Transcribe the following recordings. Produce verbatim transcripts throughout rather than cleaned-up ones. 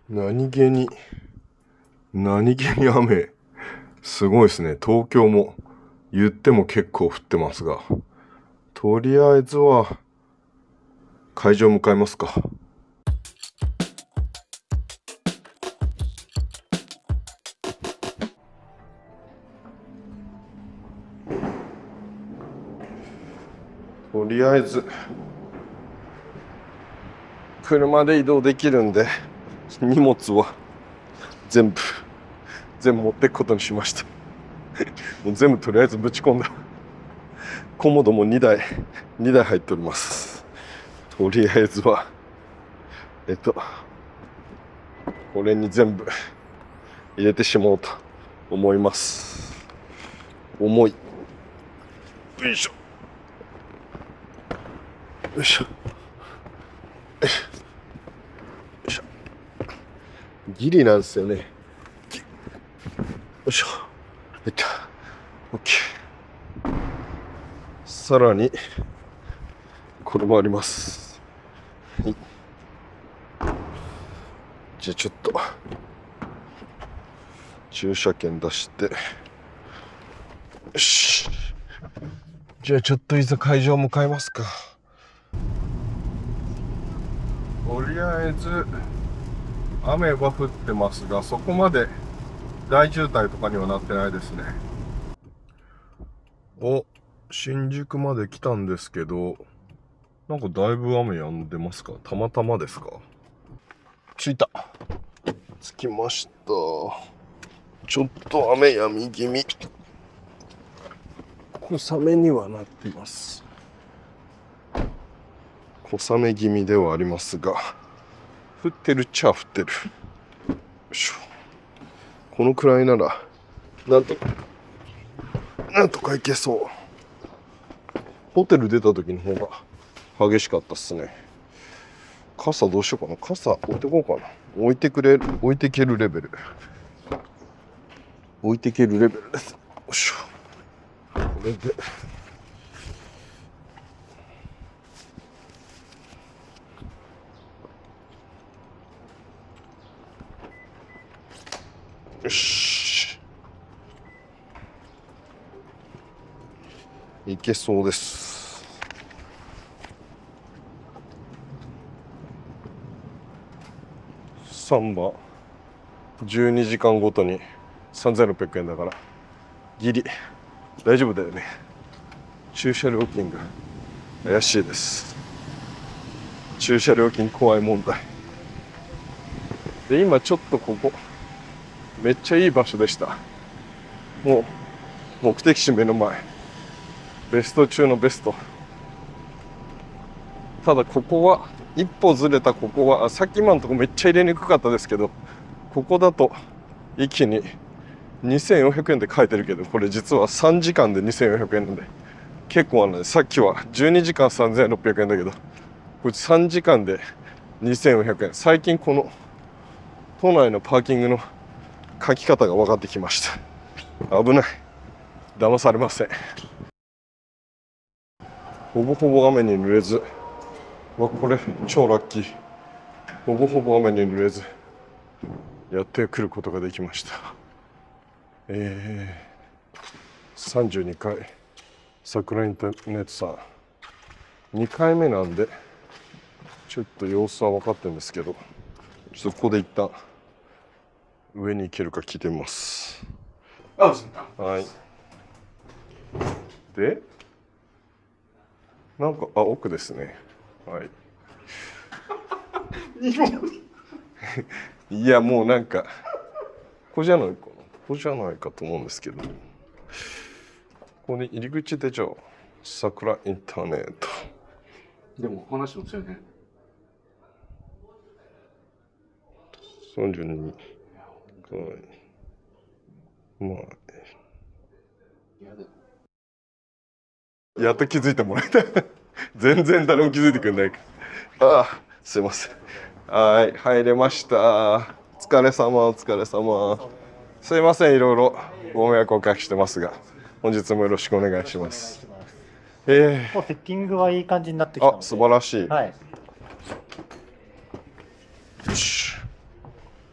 何気に、何気に雨、すごいですね。東京も言っても結構降ってますが、とりあえずは会場向かいますか。とりあえず車で移動できるんで、荷物は全部全部持っていくことにしました。もう全部とりあえずぶち込んだ。コモドもにだいにだい入っております。とりあえずはえっとこれに全部入れてしまおうと思います。重い。よいしょよいしょよいしょ。ギリなんですよね。よいしょ。えっと OK。 さらにこれもあります。はい、じゃあちょっと駐車券出して、よし、じゃあちょっといざ会場向かいますか。とりあえず雨は降ってますが、そこまで大渋滞とかにはなってないですね。お、新宿まで来たんですけど、なんかだいぶ雨止んでますか？たまたまですか？着いた。着きました。ちょっと雨止み気味。小雨にはなっています。小雨気味ではありますが、降ってるっちゃ降ってる。よいしょ。このくらいならなんとなんとかいけそう。ホテル出た時の方が激しかったっすね。傘どうしようかな。傘置いてこうかな。置いてくれる、置いてけるレベル。置いてけるレベルです。よいしょ。これで。よし。いけそうです。さんばんじゅうにじかんごとにさんぜんろっぴゃくえんだからギリ大丈夫だよね。駐車料金が怪しいです。駐車料金怖い問題で、今ちょっとここめっちゃいい場所でした。もう目的地目の前、ベスト中のベスト。ただここは一歩ずれた、ここはさっき今のとこめっちゃ入れにくかったですけど、ここだと一気ににせんよんひゃくえんって書いてるけど、これ実はさんじかんでにせんよんひゃくえんなんで結構なんで、さっきはじゅうにじかんさんぜんろっぴゃくえんだけど、こいつさんじかんでにせんよんひゃくえん。最近この都内のパーキングの書き方が分かってきました。危ない、騙されません。ほぼほぼ雨に濡れず、わ、これ超ラッキー。ほぼほぼ雨に濡れずやってくることができました。えー、さんじゅうにかい桜インターネットさんにかいめなんでちょっと様子は分かってるんですけど、ちょっとここで一旦上に行けるか聞いてみます。はい。で、なんかあ奥ですね。はい。いやもうなんかここじゃないかな、ここじゃないかと思うんですけど、ここに入り口でじゃあ桜インターネット。 でも話してますよね。 さんじゅうにかい。まあやっと気づいてもらえた。全然誰も気づいてくれないから。ああ、すいません。はい、入れました。お疲れ様、お疲れ様。すいません、いろいろご迷惑をおかけしてますが、本日もよろしくお願いします。えもうセッティングはいい感じになってきたので。 あ、素晴らしい。 はい。 よし。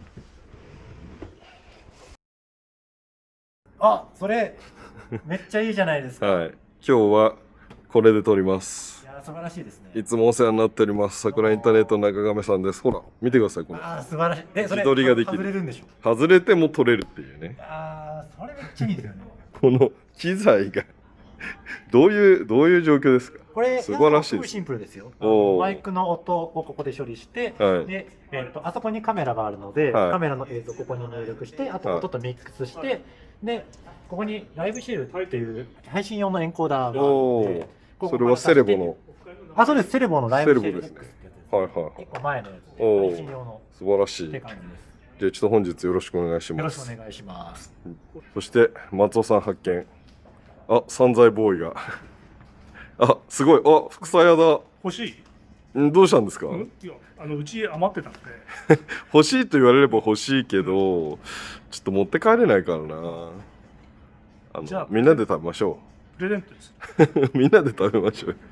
あ、それめっちゃいいじゃないですか。 はい。今日はこれで撮ります。 いや素晴らしいですね。 いつもお世話になっております。桜インターネットの中亀さんです。ほら、見てください、これ。 あー素晴らしい。で、それ自撮りができる外れるんでしょ。 外れても撮れるっていうね。 ああ、それめっちゃいいですよね。 この機材がどういう、どういう状況ですか？ これ素晴らしいですすごいシンプルですよ。 おーマイクの音をここで処理して、 はいで、えー、とあそこにカメラがあるので、 はいカメラの映像をここに入力して、あと音とミックスして、でここにライブシェルっていう配信用のエンコーダーがあおってお、それはセレボの。 あ、そうです。セレボのライブシェルセ X レボですねってやつです。 はいはいはい結構前のやつでおー配信用の素晴らしい。 って感じです。 じゃあちょっと本日よろしくお願いしよろしくます。 お願いします。 そして松尾さん発見。あ、散財ボーイが。あ、すごい。あ、副菜屋だ。 欲しい、 んどうしたんですか？ うん、いやあのうち余ってたんで欲しいと言われれば欲しいけど、ちょっと持って帰れないからな。あじゃあのみんなで食べましょプレゼントですう。みんなで食べましょう。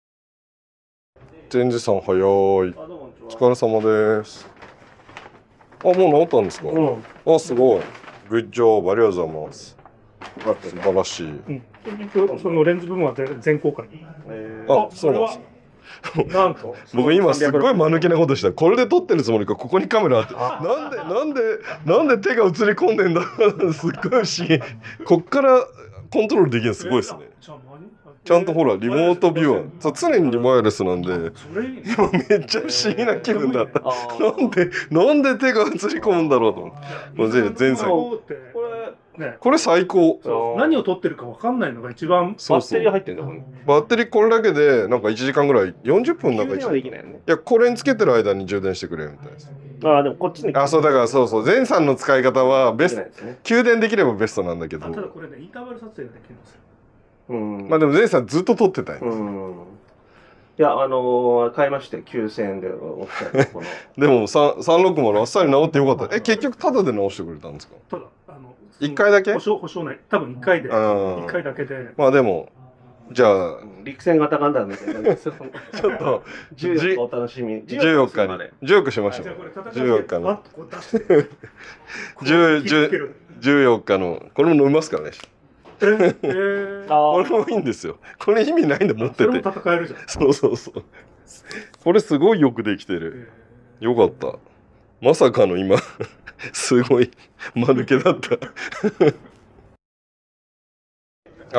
チェンジさん早い。お疲れ様です。あ、もう治ったんですか？ うんあ、すごい。グッジョブ、ありがとうございます。素晴らしい。 うんそのレンズ部分は全全公開、 あ、そうなんです。 なんと僕今すっごい間抜けなことした。これで撮ってるつもりか、ここにカメラあって、なんでなんでなんで手が映り込んでんだ。すっごい不思議。こっからコントロールできるのすごいですね。 じゃあ何ちゃんとほらリモートビューアー、そう常にワイヤレスなんで、 それいいね今めっちゃ不思議な気分だった。なんでなんで手が映り込むんだろうと思って。これ全前作。 これねこれ最高。 何を撮ってるかわかんないのが一番そうそう。 入ってんだもんね。 バッテリーこれだけでなんかいちじかんぐらい、よんじゅっぷんなんかいちはできないよね。 いや、これにつけてる間に充電してくれるみたいです。 ああ、でもこっちにあ、そうだからそうそう、前さんの使い方はベスト、 ですね。 給電できればベストなんだけど、 あただこれねインターバル撮影ができるんですようん。 まあでも前さんずっと撮ってたよ、 うん。いや、あのー、買いましてきゅうせんえんでお二人この。 でもさんさんろくまるあっさり直ってよかった。え、結局タダで直してくれたんですか？ ただあの一回だけ保証保証ない多分いっかいでうんいっかいだけでまあでも、じゃあ、 陸戦型ガンダムみたいな。ちょっちょっと、 じゅうよっかお楽しみ。 じゅうよっかに、じゅうよっかしましょじゃあこれう。 戦じゅうよっかの、 バッとこう出してじゅう、 気をつけるじゅうよっかの、これも飲みますからね。 えーえーこれもいいんですよ。これ意味ないんで持ってそれて。 も戦えるじゃんそうそうそう。これすごいよくできてる。よかった。まさかの今、すごい間抜けだった。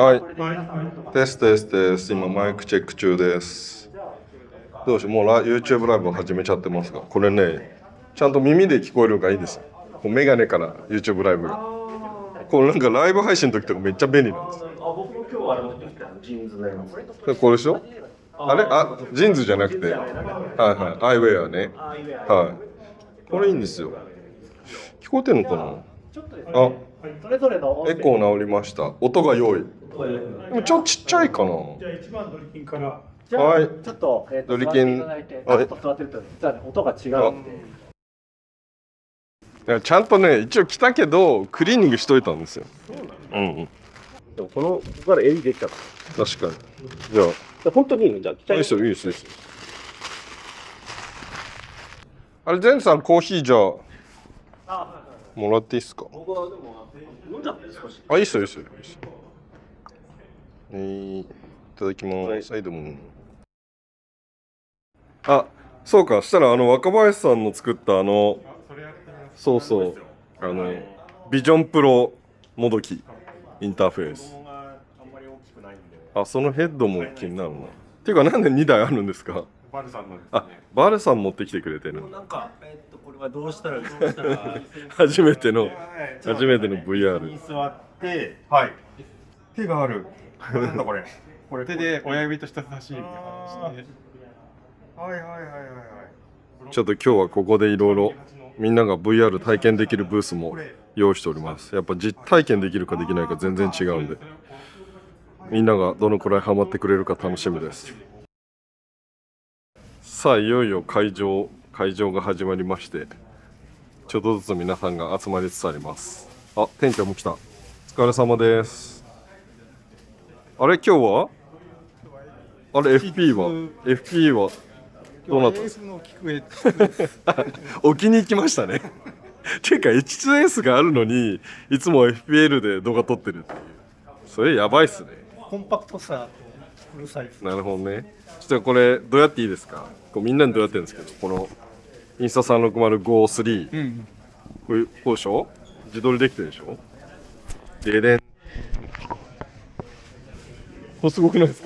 はい。テストテストです。今マイクチェック中です。どうしよう、もうラ YouTube ライブ始めちゃってますが、これね、ちゃんと耳で聞こえるのがいいです。こうメガネから YouTube ライブが。これなんかライブ配信の時とかめっちゃ便利なんです。 あ、僕も今日あれ持ってきたジーンズのやつ。 これでしょ？あれあ、ジーンズじゃなくて、はいはい、アイウェアね。はい。これいいんですよ。聞こえてんのかな？ ちょっとですね、 あ、 それぞれの音声エコー治りました。音が良い。でもちょっとちっちゃいかな。 じゃあ一番ドリキンからじゃあ、 はいちょっと、えー、とドリキン座っていただいて、 はいちょっと座ってると実は、ね、音が違うんで。 いやちゃんとね、一応来たけど、クリーニングしといたんですよ。うんうん。 でもこの、ここから襟できたか確かに。じゃあ、 ら。本当にいいのじゃあ、期待いいですよ、いいですよ。いいですよあれ、ゼンさん、コーヒーじゃあ、もらっていいですか？ 僕はでも、飲んじゃって少し。 あ、いいっすよ、いいっすよ。いいっすよえー、いただきます。はい、どうも。あ、そうか。したら、あの、若林さんの作った、あの、そうそう、あの、ビジョンプロもどきインターフェース。あ、そのヘッドも気になるな。っていうか、なんでにだいあるんですか？ バルさんのですね。 あ、バルさん持ってきてくれてる。 なんか、えっと、これはどうしたら、どうしたら。 初めての、 はい初めての ブイアール。 に座って、はい。手がある。なんだこれ。これ手で親指と人差し指みたいな感じで。はいはいはいはいはい。 ちょっと今日はここでいろいろみんなが ブイアール 体験できるブースも用意しております。やっぱ実体験できるかできないか全然違うんで、みんながどのくらいハマってくれるか楽しみです。さあいよいよ会場会場が始まりまして、ちょっとずつ皆さんが集まりつつあります。あ、店長も来た。お疲れ様です。あれ今日はあれ エフピー は エフピー はどうなったんですか？置きに行きましたね。 ていうか エイチツーエス があるのにいつも エフピーエル で動画撮ってるっていう。それやばいっすね。 コンパクトさとうるさいです。 なるほどね。ちょっとこれどうやっていいですか？こうみんなにどうやってるんですけど、このインスタさんろくまるごスリー、 うん。 こういうこうでしょ？自撮りできてるでしょ？ででん。これすごくないですか？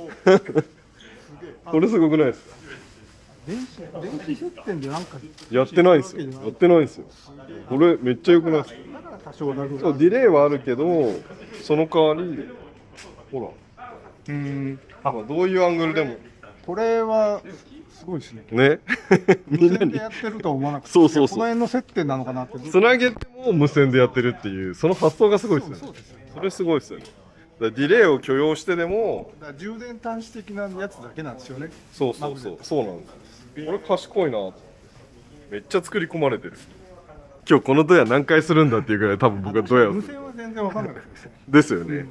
これすごくないですか？ 電子電子出店でなんかやってないんですよ。やってないんですよ。これめっちゃ良くないですか？ 多少なる。 そう、ディレイはあるけど、その代わり、ほうん。 ら、まあ、どういうアングルでも。 これはすごいですね。 ね。みんなに無線でやってるとは思わなくて。 そうそうそうこの辺の接点なのかなって。 つなげても無線でやってるっていう、その発想がすごいですよね。 そうですよね。 それすごいですよね。だからディレイを許容してでも、 だから充電端子的なやつだけなんですよね。 そうそうそう、そうなんですよ。これ賢いな。めっちゃ作り込まれてる。今日このドヤ何回するんだっていうぐらい多分僕はドヤを無線は全然わかんないです。 ですよね。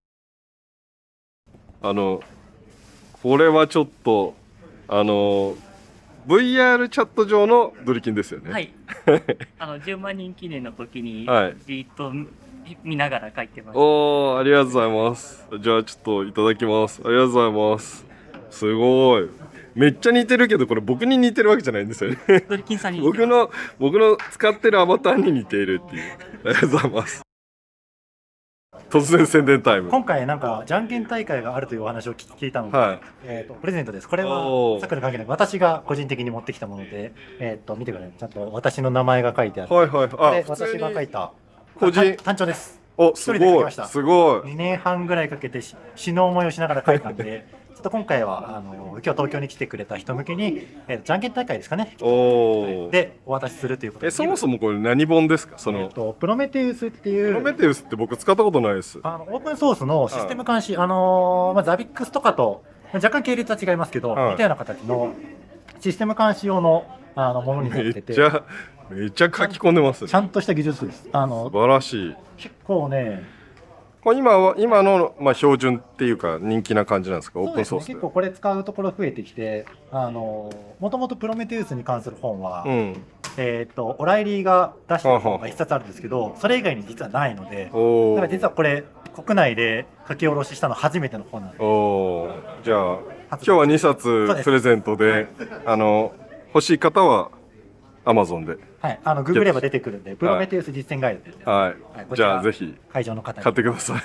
あのこれはちょっとあの ブイアール チャット上のドリキンですよね。 はい。あのじゅうまん人記念の時にはいじーっと見ながら書いてました。 おー、ありがとうございます。じゃあちょっといただきます。ありがとうございます。すごい。めっちゃ似てるけどこれ僕に似てるわけじゃないんですよね。 ドリキンさんに似てます。 僕の僕の使ってるアバターに似ているっていう。ありがとうございます。突然宣伝タイム。 今回なんかじゃんけん大会があるというお話を聞聞いたので、 はい。 えー、とプレゼントです。これおーはサッカーに関係ない私が個人的に持ってきたもので、えー、と見てください。ちゃんと私の名前が書いてある。 はいはい。あ、 で普通に私が書いた個人た単調です。 お、 一すごい人で書きました。 すごい。 にねんはんぐらいかけてし死の思いをしながら書いたんで、ちょっと今回はあの今日東京に来てくれた人向けに、えー、じゃんけん大会ですかね。 おお。 でお渡しするということで。 え、そもそもこれ何本ですか？そのえー、とプロメテウスっていうプロメテウスって僕使ったことないです。 あのオープンソースのシステム監視、あのーまあ、ザビックスとかと若干系列は違いますけど、 はい似たような形のシステム監視用のあのものになめってて、 っちゃめっちゃ書き込んでますね。 ちゃんとした技術です。あの素晴らしい。 結構ね、 これ今は今のまあ標準っていうか人気な感じなんですか？オープンソースで。 結構これ使うところ増えてきて、あのもともとプロメテウスに関する本は、 うん。 えっ、とオライリーが出してる本が一冊あるんですけど、それ以外に実はないので、 おおだから。実はこれ国内で書き下ろししたの初めての本なんです。 おお。じゃあ今日はにさつそうですプレゼントで、あの欲しい方は アマゾン で。 はい、あのググれば出てくるんで、プロメテウス実践ガイドで、 はい。 はいこちじらゃあぜひ会場の方に買ってください。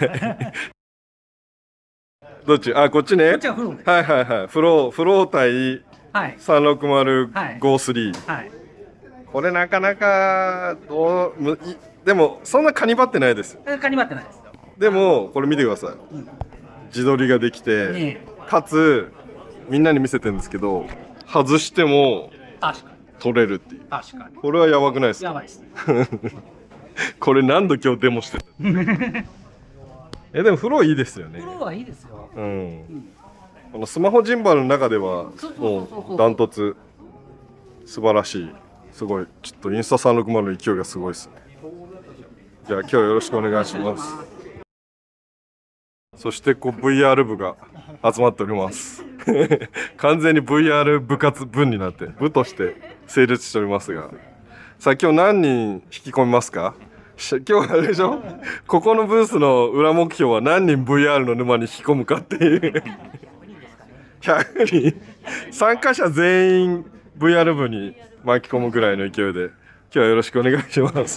どっち？あ、こっちね。 こっちはフローです。 はいはいはい。フローフロー対はい。 さんろくまるごスリー。 はい。 これなかなかどうむいでもそんなカニバってないです。 えカニバってないです。 でもこれ見てください。自撮りができて、 ねかつみんなに見せてるんですけど、外しても確かに。 撮れるっていう。 確かに。 これはやばくないですか？ やばいですね。 これ何度今日デモしてる。えでもフローいいですよねフ。ローはいいですよ。 うん。このスマホジンバルの中ではそうそうそうそうもうダントツ素晴らしい。すごいちょっとインスタさんろくまるの勢いがすごいですね。じゃあ今日はよろしくお願いします。そしてこう ブイアール 部が集まっております。完全に ブイアール 部活部になって部として成立しておりますが、さあ今日何人引き込みますか？し今日あれでしょ？ここのブースの裏目標は何人 ブイアール の沼に引き込むかっていう。ひゃくにん参加者全員 ブイアール 部に巻き込むぐらいの勢いで今日はよろしくお願いします。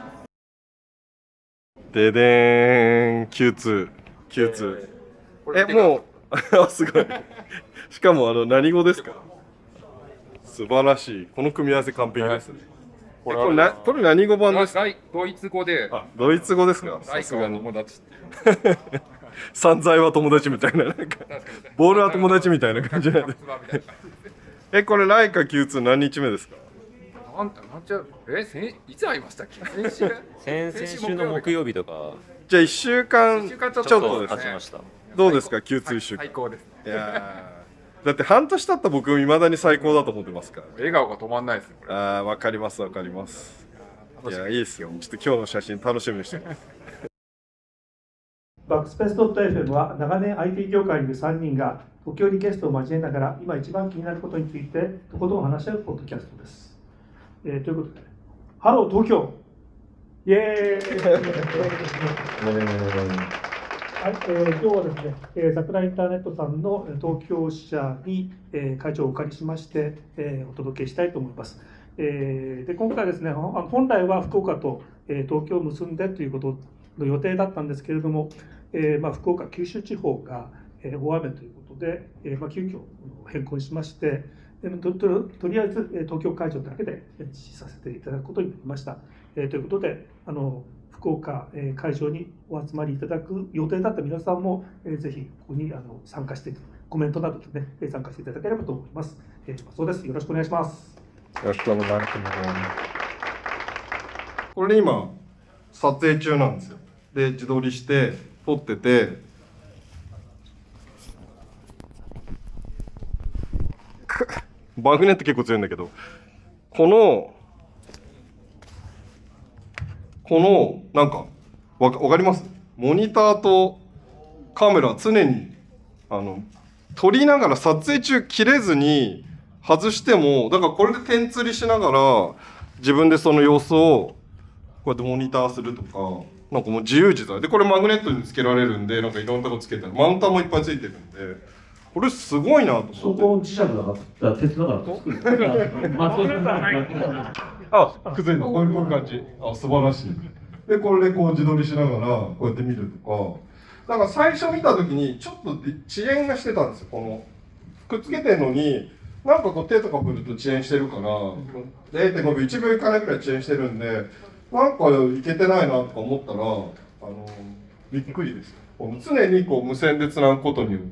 ででーん キューツー キューツー えもうすごい。しかもあの何語ですか？素晴らしい。この組み合わせ完璧ですね。えこれなこれ何語版ですか？ ライドイツ語で、 あドイツ語ですか？ ライカはさすがに友達っていう。 散財は友達みたいな、なんかボールは友達みたいな感じなんで。えこれライカ キューツー 何日目ですか？ なんてなんちゃえ先いつ会いましたっけ？先週先々週の木曜日とかじゃあいっしゅうかん一週間ちょっとちょっとですね。 経ちました。 どうですか キューツー いっしゅうかん。 最高です。 いやーだって半年経った僕いまだに最高だと思ってますから。 笑顔が止まんないですね。これああわかりますわかります。いやいいですよ。ちょっと今日の写真楽しみにしてます。 バックスペース .エフエム は長年 アイティー 業界にいるさんにんが時折ゲストを交えながら今一番気になることについてとことん話し合うポッドキャストです。えーということで、 ハロー東京イエーイはい、えー、今日はですね、えー、桜インターネットさんの東京支社に、えー、会場をお借りしまして、えー、お届けしたいと思います。えー、で今回ですね、本来は福岡と、えー、東京を結んでということの予定だったんですけれども、えーまあ、福岡、九州地方が、えー、大雨ということで、えーまあ、急遽変更しまして、と, と, とりあえず東京会場だけで実施させていただくことになりました。えー、ということで、あの福岡会場にお集まりいただく予定だった皆さんも、えー、ぜひここにあの参加して、コメントなどでね、参加していただければと思います。えー、そうです。よろしくお願いします。 よろしくお願いします。これ今、撮影中なんですよ。で、自撮りして撮ってて、マグネット結構強いんだけど、この、この、なんか、わか、わかります？モニターとカメラ常に、あの、撮りながら撮影中切れずに外しても、だからこれで点釣りしながら、自分でその様子を、こうやってモニターするとか、なんかもう自由自在。で、これマグネットにつけられるんで、なんかいろんなとこつけたら、マウンターもいっぱいついてるんで、これすごいなと思って。 そこ磁石だから鉄だから作る。 あ、崩れた。こういう感じ。あ、素晴らしい。で、これでこう自撮りしながら、こうやって見るとか。だから最初見たときに、ちょっと遅延がしてたんですよ。この、くっつけてるのに、なんかこう手とか振ると遅延してるから、れいてんごびょう、いちびょういかないくらい遅延してるんで、なんかいけてないなとか思ったら、あの、びっくりです。常にこう無線でつなぐことによって、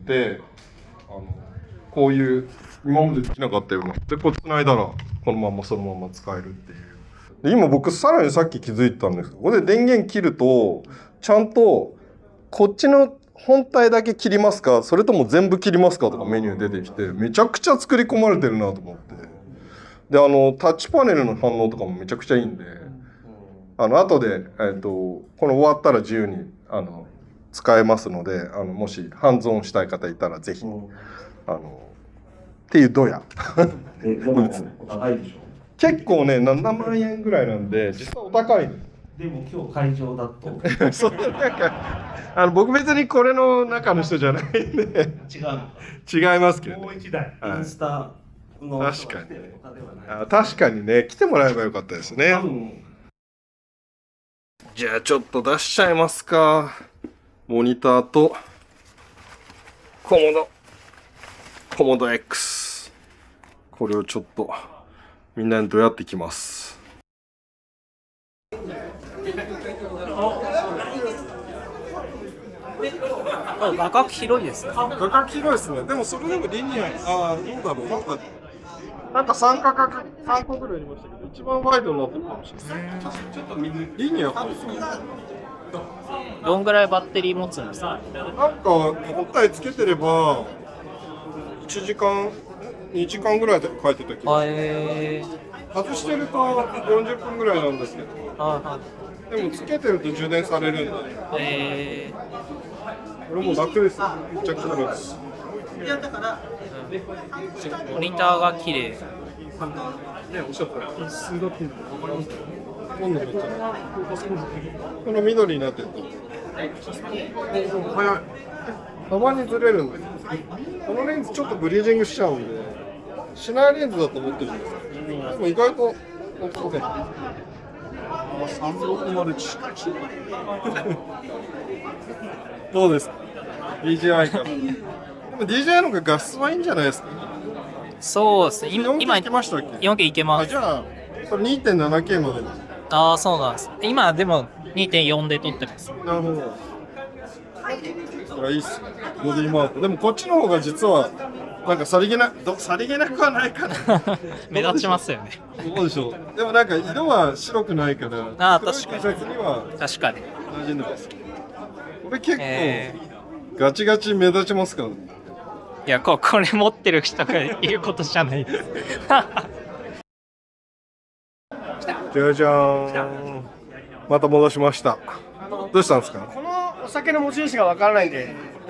あのこういう今までできなかったようなでこう繋いだらこのままそのまま使えるっていうで今僕さらにさっき気づいたんですけどこれで電源切るとちゃんとこっちの本体だけ切りますかそれとも全部切りますかとかメニュー出てきてめちゃくちゃ作り込まれてるなと思ってであのタッチパネルの反応とかもめちゃくちゃいいんであの後で、えー、とこの終わったら自由にあの使えますのであのもしハンズオンしたい方いたらぜひ、うん、あのっていうドヤえでもお高いでしょ結構ねななまんえんぐらいなんで実はお高いのでも今日会場だとそうなんかあの僕別にこれの中の人じゃないんで違う違いますけど、ね、 もう一台、 インスタの確かにあ確かにね来てもらえばよかったですねじゃあちょっと出しちゃいますかモニターとコモドコモド X これをちょっとみんなにどうやっていきます画角広いですね。 画角広いですねでもそれでもリニアああどうだろうなんかなんかさんかかさんこぐらいありましたけど一番ワイドになってるかもしれないちょっとリニアかもしれないどんぐらいバッテリー持つんですか？ なんか本体つけてればいちじかんにじかんぐらいで書いてた気がする、えー、外してるとよんじゅっぷんぐらいなんですけど、はい、でもつけてると充電されるんで、えー、これも楽ですめちゃくちゃ楽ですモニターが綺麗。 ね、おっしゃったら数だって今度こっちこの緑になってると早いたまにずれるんですこのレンズちょっとブリージングしちゃうんでしないレンズだと思ってるんですけどでも意外とそうねさんびゃくまるいちどうですか ディージェーアイ からでも ディージェーアイ の方が画質はいいんじゃないですかそうですね今よんケー いけましたっけよんケー いけますあじゃあこれ にてんななケー までああそうなんです今でも にてんよん で撮ってますなるほどこれいいっすねボディマウントでもこっちの方が実はなんかさりげなどさりげなくはないかな目立ちますよねどうでしょうでもなんか色は白くないからああ確かに黒い T シャツには確かに馴染んでますこれ結構、えー、ガチガチ目立ちますからねいやここれ持ってる人が言うことじゃないですじゃじゃーんまた戻しましたどうしたんですかこのお酒の持ち主がわからないんで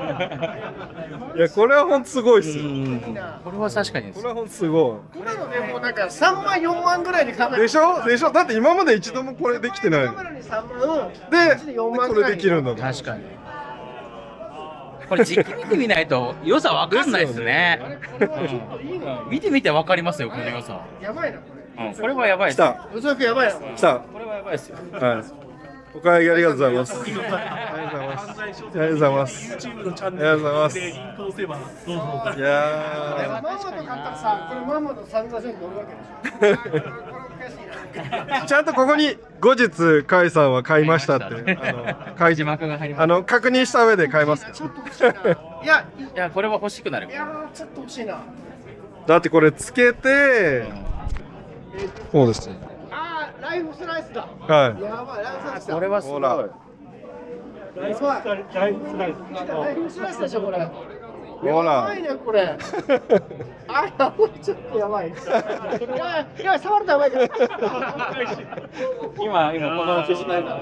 いや、これは本当すごいっすよ。 これは確かにこれは本当すごこんなのね、もうなんかさんまん、よんまんぐらいでカメい。 ラ。 でしょでしょだって今まで一度もこれできてない。 カメラにさんまん、 で、 でよんまんこぐらいれできるんだもん。 確かに。これじっくり見てみないと良さわかんないですね。うん見てみてわかりますよ、この良さ。 やばいな、これ。 うん、これはやばいです。 来た。 おそらくやばいな。 来た。 これはやばいですよ。 はい。お会計ありがとうございます。ありがとうございます。ありがとうございます。 YouTube のチャンありがとうございます。 ネルでリンクを押せばどうぞ。 いやママと買ったらさ、これママとさんパーセント乗るわけでしょ。これおかしいな。 ーちゃんとここに後日甲斐さんは買いましたってあの書い字幕が入ります。 あの確認した上で買いますかちょっと欲しいな。いや、 いや、これは欲しくなるい。やー、ちょっと欲しいな。 だってこれつけてそうですねあー、ライフスライスだ。 はいやばい、ライフスライスだ。 これはすごい。 ほらライフスライスライフスライス。 ライフスライスでしょ、これ。 ほやらばいね、これ。あ、やばい、ちょっとやばい。いや、いや、触るとやばいから。 今、今、この節代だ。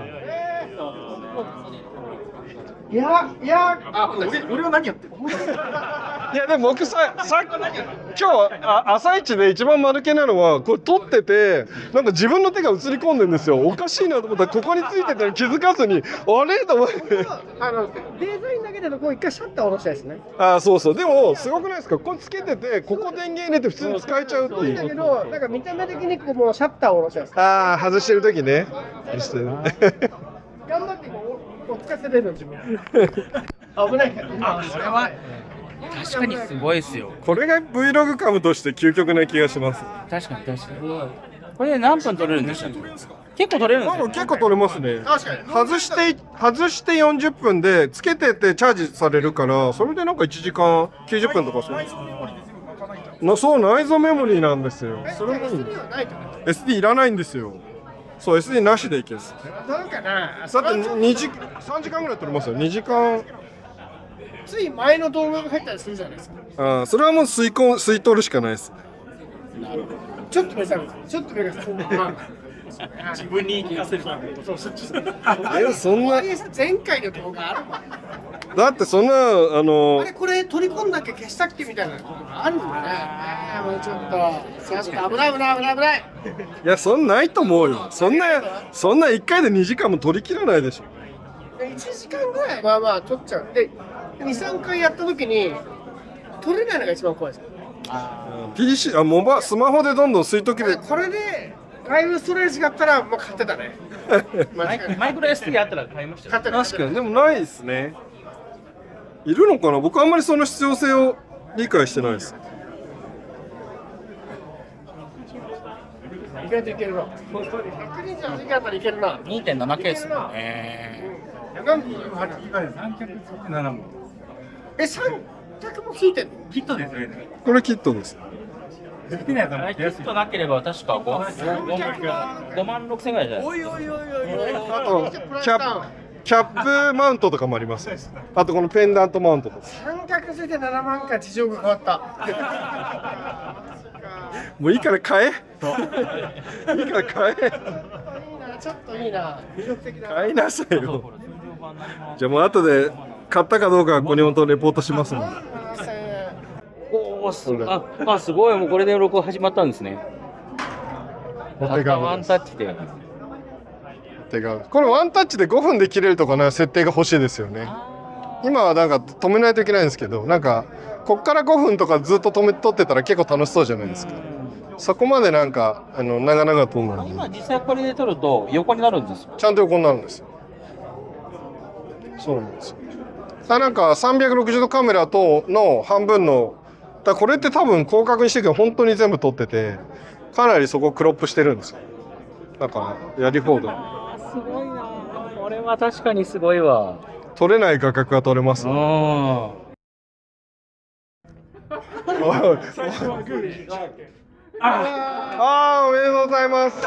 いや、いや、 あ、俺、俺は何やってるいやでも僕ささ今日あ朝一で一番丸けなのはこれ撮っててなんか自分の手が映り込んでるんですよおかしいなと思ったらここについてたの気づかずにあれと思ってあの、デザインだけでこう一回シャッター下ろしたいですね。 あーそうそうでもすごくないですかここつけててここ電源入れて普通に使えちゃうってそうだいうけど、なんか見た目的にこうもうシャッターを下ろしたいです。 ああ外してる時ね外してる頑張ってこう、お使って出る自分。 危ないから。 あ、これは確かにすごいですよ。 これが Vlog カムとして究極な気がします。 確かに確かに。これで何分撮れるんでしたっけ？結構撮れるんですよ。 結構撮れますね。 確かに。 外して外してよんじゅっぷんでつけてってチャージされるから、それでなんかいちじかんきゅうじゅっぷんとかそうです。なそう内蔵メモリーなんですよ。それもいい。エスディー いらないんですよ。そう エスディー なしでいける。 どうかな。 だってにじさんじかんぐらい撮れますよ。にじかん。 つい前の動画が入ったりするじゃないですか。 ああ、それはもう吸い込吸い取るしかないです。 ちょっと目覚めちょっと目が覚め自分に言い聞かせるために。そうそうそう。 え、そんな。 前回の動画あるもん。 だってそんなあのあれこれ取り込んだっけ消したっけみたいなことがあるんだね。ああもうちょっと、ちょっと危ない危ない危ない危ない。 いやそんなないと思うよ。そんなそんないっかいでにじかんも取り切らないでしょ。 いちじかんぐらいまあまあ取っちゃう。でにさんかいやった時に取れないのが一番怖いです。 ピーシー あモバスマホでどんどん吸い解けて。 これでライブストレージがあったらもう勝ってたね。 マイマイクロ エスディー あったら買いましたよ。 確かにでもないですね。いるのかな。僕あんまりその必要性を理解してないです。 意外といけるな。ひゃくにじゅうはちぎあたりいけるな。 にてんななケースもね。 何分ある？ 三脚ついてななもん。 え、三脚もついてんの？ キットですよね。 これキットです。 好きなやつはもっと安い。 キットなければ確かごまんろくせんぐらいじゃないですか。 おいおいおいおい。 あとキャップキャップマウントとかもあります。あとこのペンダントマウントとか。 三脚ついてななまんか事情が変わった。 もういいから買え。いいから買え。 いいな、ちょっといいな。魅力的だ。 買いなさいよ。じゃあもう後で買ったかどうかはここに本当レポートしますので。 おおすああすごいもうこれで録音始まったんですね。たったワンタッチで。 手がこれワンタッチでごふんで切れるとかね設定が欲しいですよね。今はなんか止めないといけないんですけど、なんかこっからごふんとかずっと止め撮ってたら結構楽しそうじゃないですか。そこまでなんかあの長々と思う。 今実際これで撮ると横になるんですよ。 ちゃんと横になるんですよ。そうなんですよ。あなんかさんびゃくろくじゅうどカメラとの半分のだこれって多分広角にしてるけど本当に全部撮っててかなりそこクロップしてるんですよ。だからやり放題。 すごいな。これは確かにすごいわ。 取れない画角が取れます。 うん。 おいおいああおめでとうございます。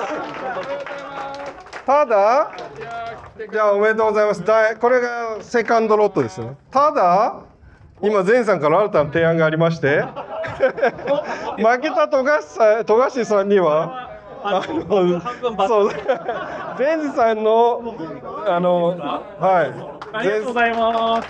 ただじゃあおめでとうございます。だいこれがセカンドロットですね。ただ今前さんから新たな提案がありまして負けた富樫さん富樫さんにはあのそう前さんのあのはいありがとうございます。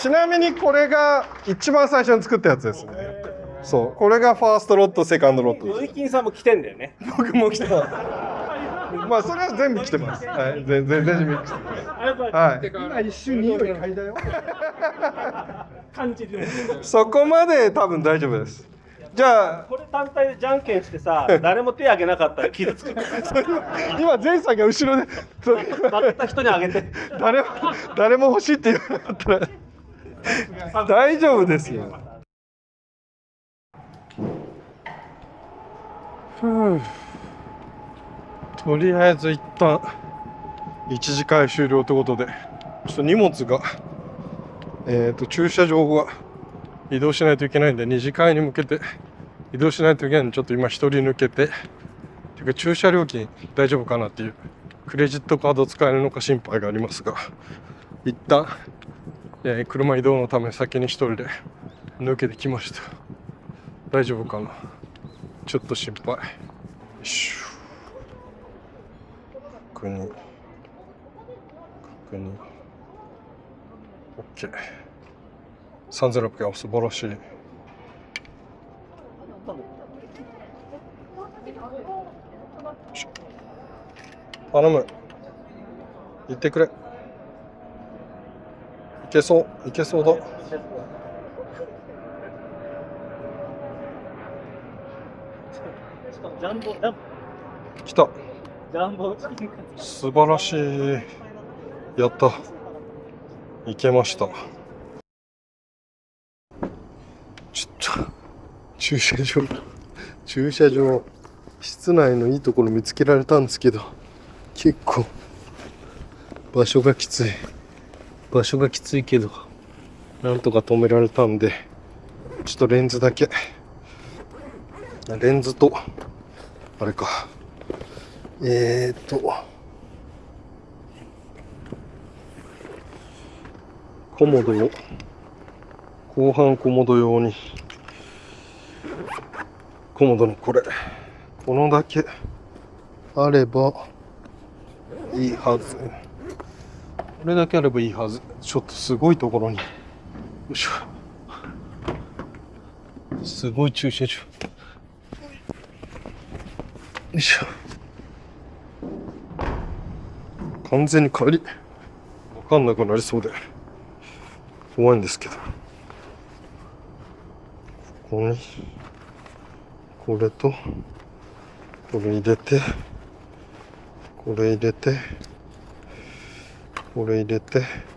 ちなみにこれが一番最初に作ったやつですね。そうこれがファーストロットセカンドロットです。 植木さんも来てんだよね。 僕も来てます。まあそれは全部来てます。はい、全然全部来てます。はい。今一瞬匂い嗅いだよ。 感じる。 そこまで多分大丈夫です。じゃあこれ単体でじゃんけんしてさ、誰も手挙げなかったら傷つく。 今前さんが後ろで負けた人にあげて。 誰も誰も欲しいって言わなかったら大丈夫ですよ。ふう。とりあえず一旦一次会終了ということで、ちょっと荷物がえっと駐車場が移動しないといけないんで、二次会に向けて移動しないといけないんで、ちょっと今一人抜けて、ていうか駐車料金大丈夫かなっていう、クレジットカード使えるのか心配がありますが、一旦、えー、車移動のため先に一人で抜けてきました。大丈夫かな、ちょっと心配。よいしょ、確認確認 OK。 さんぜんろっぴゃく、素晴らしい。頼む、行ってくれ。いけそう、いけそうだ。 ジャンボジャンボ来た。 ジャンボチキンカツ。 素晴らしい。やった。 行けました。ちょっと駐車場駐車場室内のいいところ見つけられたんですけど、結構場所がきつい場所がきついけどなんとか止められたんで、ちょっとレンズだけレンズとあれかえーっとコモドを後半コモド用にコモドのこれこのだけあればいいはず。これだけあればいいはず。ちょっとすごいところに。よいしょ。すごい駐車場。よいしょ。完全に帰りわかんなくなりそうで怖いんですけど。ここにこれとこれ入れてこれ入れてこれ入れて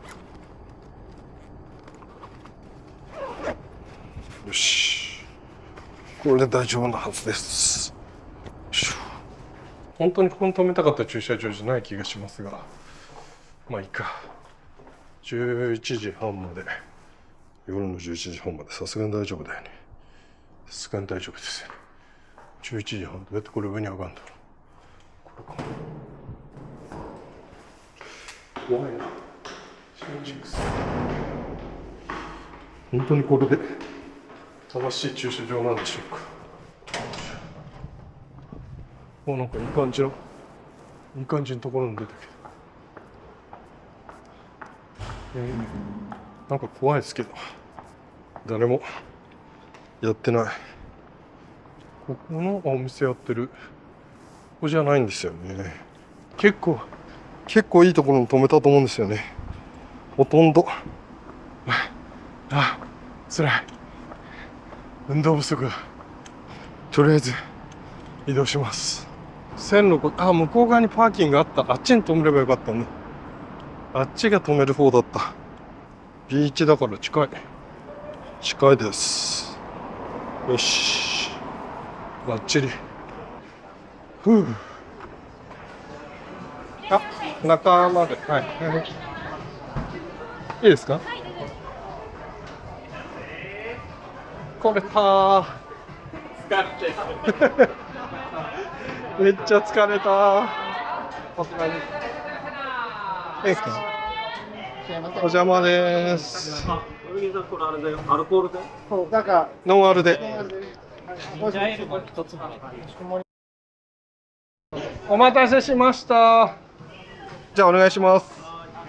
よし、これで大丈夫なはずです。本当にここに止めたかった駐車場じゃない気がしますが、まあいいか。じゅういちじはんまで、夜のじゅういちじはんまでさすがに大丈夫だよね。さすがに大丈夫ですよね。じゅういちじはん、どうやってこれ上に上がるんだろう。これか。怖いな。本当にこれで正しい駐車場なんでしょうか。お、なんかいい感じのいい感じのところに出たけど、えー、なんか怖いですけど誰もやってない。ここのお店やってるここじゃないんですよね。結構結構いいところに止めたと思うんですよね。ほとんどあ、つらい。運動不足。とりあえず移動します。線路、あ、向こう側にパーキングあった。あっちに止めればよかったね。あっちが止める方だった。ビーチだから近い近いです。よし、バッチリ。ふう。あ、中まで、はい、いいですか。これたー疲れてめっちゃ疲れたー。お疲れ。いいですか。お邪魔です。 これあれだよ、アルコールで。 そう、なんかノンアルで。お待たせしました。じゃあお願いします。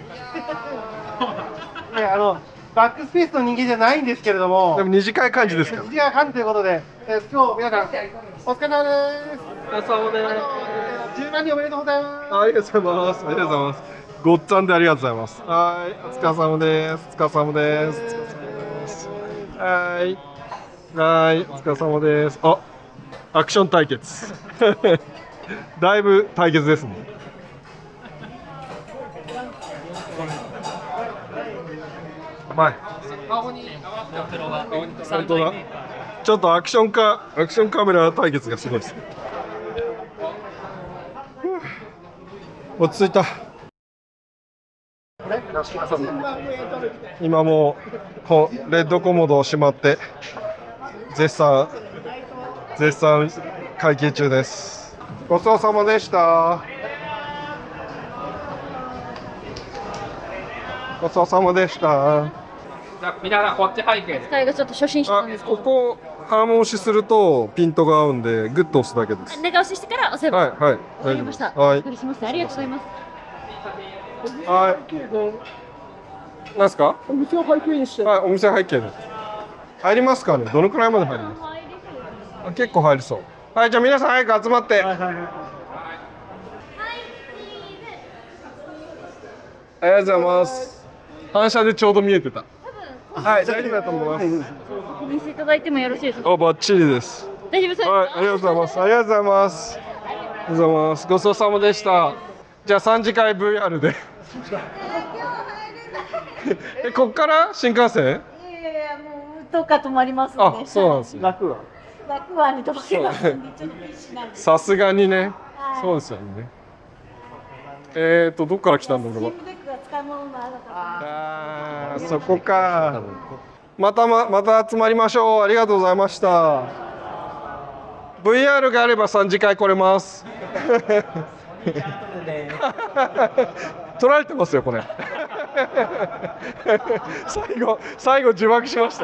いや、あのバックスペースの人間じゃないんですけれども。 でも二次会感じですか。 二次会感じということで、えー、今日皆さんお疲れ様です。 お疲れ様です。 じゅうまんにんおめでとうございます。 ありがとうございます。ありがとうございます。ごっつぁんでありがとうございます。はい、お疲れ様です。お疲れ様です。お疲れ様です。はい。はい、お疲れ様です。あ、アクション対決。だいぶ対決ですね。うまい。本当だ。ちょっとアクションカアクションカメラ対決がすごいです。落ち着いた。今もうレッドコモドをしまって絶賛絶賛会計中です。ごちそうさまでした。ごちそうさまでした。 じゃあ皆さんこっち背景で。 最後ちょっと初心者なんですけど。 ここ半押しするとピントが合うんでグッと押すだけです。 長押ししてから押せば。 はいはい。 わかりました。 はい。 お疲れします。ありがとうございます。 はい。なんすか？ お店を拝見して。 はい、お店拝見です。入りますかね。どのくらいまで入ります？あ、結構入りそう。はい、じゃあ皆さん早く集まって。はいはいはい。ありがとうございます。反射でちょうど見えてた。はい、大丈夫だと思います。 お見せいただいてもよろしいですか？ あ、バッチリです。 大丈夫です。 はい、ありがとうございます。ありがとうございます。ありがとうございます。ごちそうさまでした。じゃあさん次会 ブイアール で。 え、こっから新幹線？ いやいや、もうどっか止まりますんで。 あ、そうなんですね。 楽は。 楽湾に止まりますんで、ちょっと必死なんです。 さすがにね、 はいそうですよね。えっと、どっから来たんだろう。 チームデックが使い物にならなかった。 ああ、そこか。またま、また集まりましょう。ありがとうございました。ブイアール があればさん次会来れます。取られてますよこれ。最後最後自爆しました。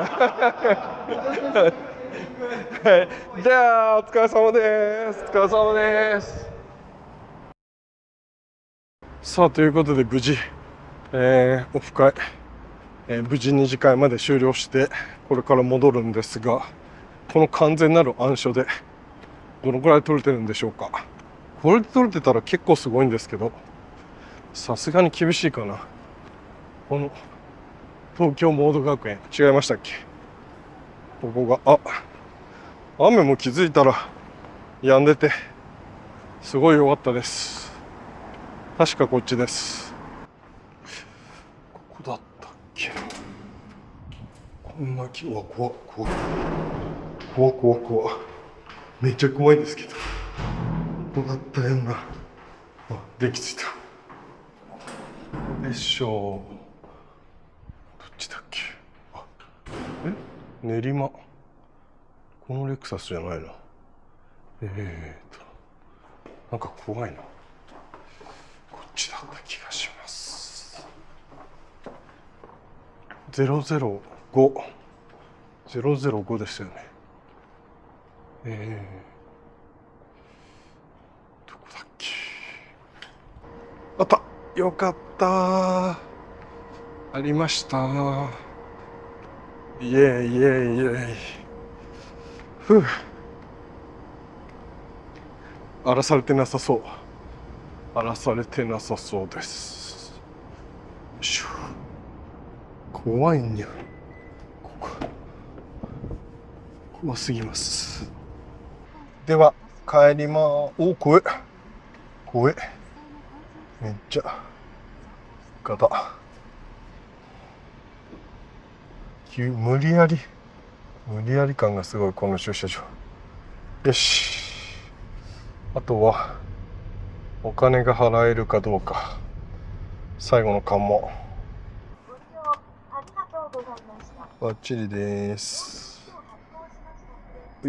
はい、じゃあお疲れ様です。お疲れ様です。さあということで無事、えー、オフ会、えー、無事に次会まで終了してこれから戻るんですが、この完全なる暗所でどのくらい取れてるんでしょうか。これで取れてたら結構すごいんですけど、さすがに厳しいかな。この東京モード学園違いましたっけ。ここがあ雨も気づいたら止んでてすごい良かったです。確かこっちです。ここだったっけ。こんな木は怖い怖い怖い怖い怖い、めっちゃ怖いんですけど、ここだったよな。あ、電気ついた。よいしょ。どっちだっけ。あ、え、練馬。このレクサスじゃないな。えーとなんか怖いな。こっちだった気がします。ゼロゼロごゼロゼロごですよね。えー、どこだっけ。あった、よかった、ありました。イエイイエイイエイ。ふう、荒らされてなさそう。荒らされてなさそうです。よいしょ。怖いんや。ここ怖すぎます。では帰りまー。お、怖え怖え、めっちゃガタ。無理やり無理やり感がすごいこの駐車場。よし、あとはお金が払えるかどうか。最後の関門。バッチリです。はい、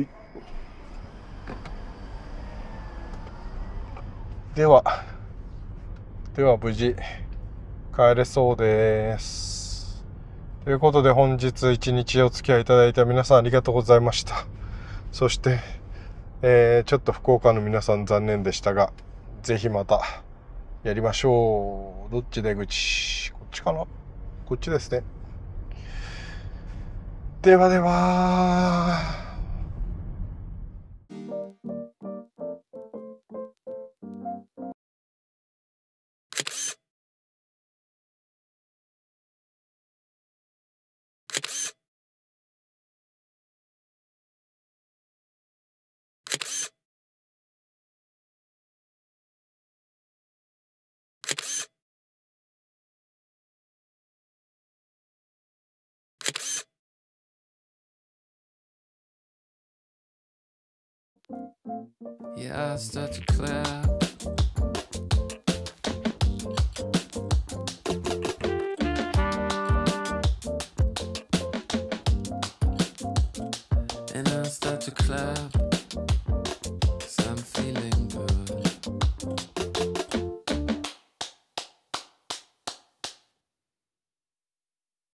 ではでは無事帰れそうです。ということで本日一日お付き合いいただいた皆さんありがとうございました。そして、えー、ちょっと福岡の皆さん残念でしたが、ぜひまたやりましょう。どっち出口？こっちかな？こっちですね。ではでは。 Yeah, I start to clap. And I start to clap.